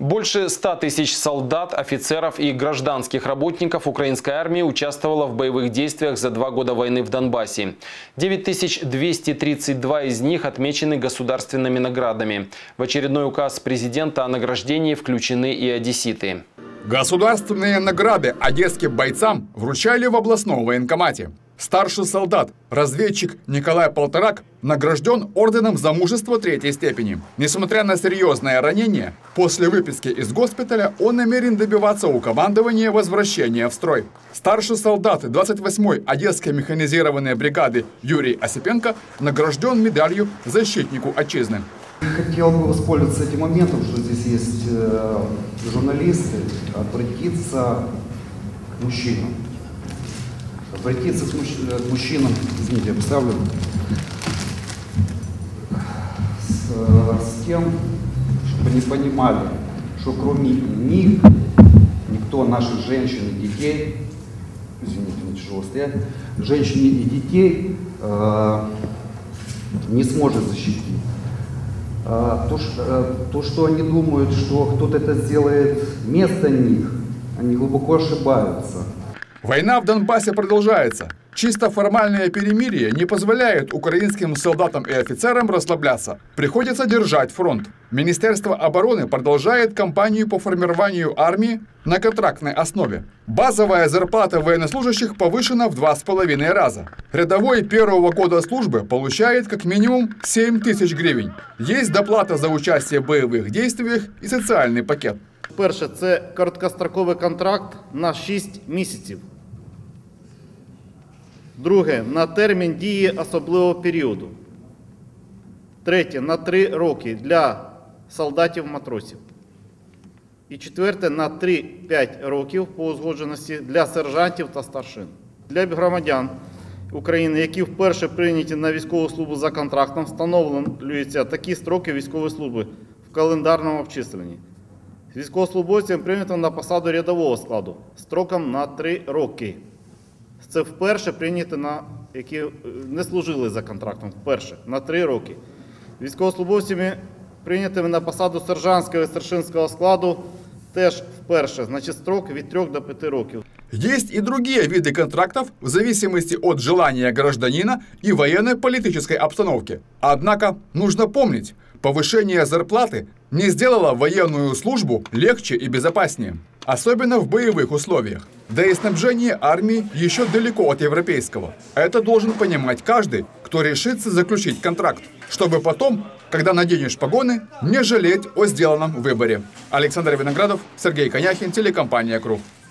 Больше 100 тысяч солдат, офицеров и гражданских работников украинской армии участвовало в боевых действиях за 2 года войны в Донбассе. 9232 из них отмечены государственными наградами. В очередной указ президента о награждении включены и одесситы. Государственные награды одесским бойцам вручали в областном военкомате. Старший солдат, разведчик Николай Полторак награжден орденом за мужество 3-й степени. Несмотря на серьезное ранение, после выписки из госпиталя он намерен добиваться у командования возвращения в строй. Старший солдат 28-й Одесской механизированной бригады Юрий Осипенко награжден медалью «Защитнику отчизны». Хотел бы воспользоваться этим моментом, что здесь есть журналисты, обратиться к мужчинам. Обратиться к мужчинам, извините, я поставлю, с тем, чтобы они понимали, что кроме них никто наших женщин и детей, извините, мне тяжело стоять, женщин и детей не сможет защитить. То, что они думают, что кто-то это сделает вместо них, они глубоко ошибаются. Война в Донбассе продолжается. Чисто формальное перемирие не позволяет украинским солдатам и офицерам расслабляться. Приходится держать фронт. Министерство обороны продолжает кампанию по формированию армии на контрактной основе. Базовая зарплата военнослужащих повышена в 2,5 раза. Рядовой первого года службы получает как минимум 7 тысяч гривен. Есть доплата за участие в боевых действиях и социальный пакет. Перше, це короткостроковий контракт на 6 місяців. Друге, на термін дії особливого періоду. Третє, на 3 роки для солдатів-матросів. І четверте, на 3-5 років по узгодженості для сержантів та старшин. Для громадян України, які вперше прийняті на військову службу за контрактом, встановлюються такі строки військової служби в календарному обчисленні. Військовослужбовцям прийнято на посаду рядового складу строком на 3 роки. Це вперше прийняті, які не служили за контрактом, вперше, на 3 роки. Військовослужбовцями прийнятими на посаду сержантського і старшинського складу теж вперше, значит строк від 3 до 5 років. Есть и другие виды контрактов в зависимости от желания гражданина и военно-политической обстановки. Однако нужно помнить, повышение зарплаты не сделало военную службу легче и безопаснее. Особенно в боевых условиях. Да и снабжение армии еще далеко от европейского. Это должен понимать каждый, кто решится заключить контракт, чтобы потом, когда наденешь погоны, не жалеть о сделанном выборе. Александр Виноградов, Сергей Коняхин, телекомпания «Круг».